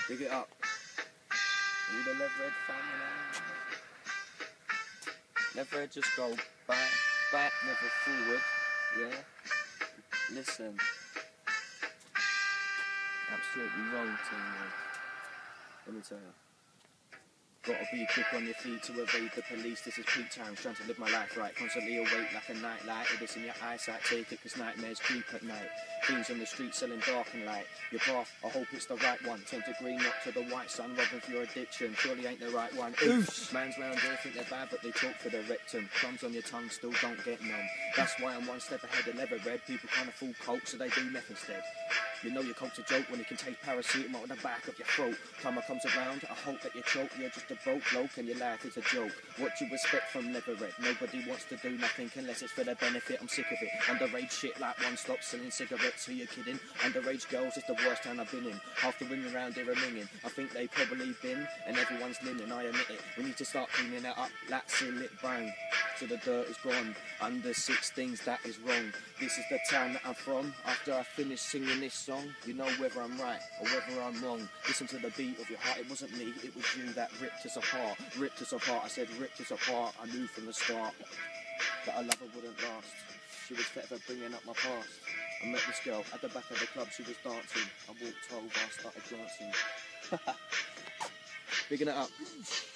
Big it up. All the Leatherhead family. Leatherhead just go back, never forward. Yeah? Listen. Absolutely wrong thing, man. Let me tell you. Gotta be quick on your feet to evade the police. This is peak time, trying to live my life right. Constantly awake like a nightlight. If it's in your eyesight, take it, cause nightmares creep at night. Things on the street selling dark and light. Your path, I hope it's the right one. Turn to green, not to the white sun. Robbing for your addiction, surely ain't the right one. Oof. Man's round here think they're bad, but they talk for the rectum. Crumbs on your tongue still don't get numb. That's why I'm one step ahead of Leatherhead. People can't afford coke, so they do meth instead. You know your coke's a joke when you can taste paracetamol on the back of your throat. Karma comes around, I hope that you choke. You're just a broke bloke and your life is a joke. What you expect from Leatherhead? Nobody wants to do nothing unless it's for their benefit. I'm sick of it. Underage shit like one stop selling cigarettes. Who you kidding? Underage girls is the worst town I've been in. Half the women around here are minging. I think they probably been, and everyone's linen. I admit it. We need to start cleaning it up. That's it, bang. So the dirt is gone. Under 16s, that is wrong. This is the town that I'm from. After I finish singing this song, you know whether I'm right or whether I'm wrong. Listen to the beat of your heart. It wasn't me, it was you that ripped us apart. Ripped us apart, I said ripped us apart. I knew from the start that our love wouldn't last. She was forever bringing up my past. I met this girl at the back of the club, she was dancing. I walked over, I started glancing. Bigging it up.